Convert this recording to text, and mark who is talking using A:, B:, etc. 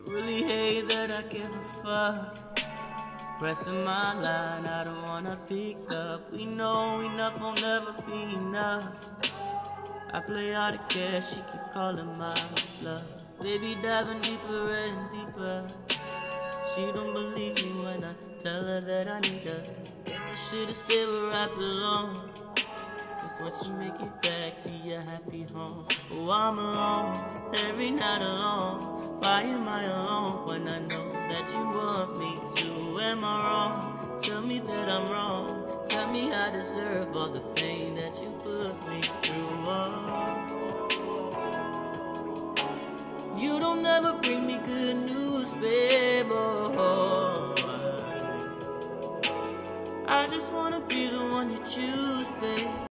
A: really hate that I give a fuck. Pressing my line, I don't wanna pick up. We know enough will never be enough. I play all the cash, she keep calling my bluff. Baby diving deeper and deeper. She don't believe me when I tell her that I need her. Guess I should've stayed where I belong. Just want you make it back to your happy home. Oh, I'm alone, every night alone. Why am I alone when I know that you want me to? Am I wrong? Tell me that I'm wrong. Tell me I deserve all the pain that you put me through. Oh. You don't ever bring me good news, babe. Oh. I just wanna be the one you choose, babe.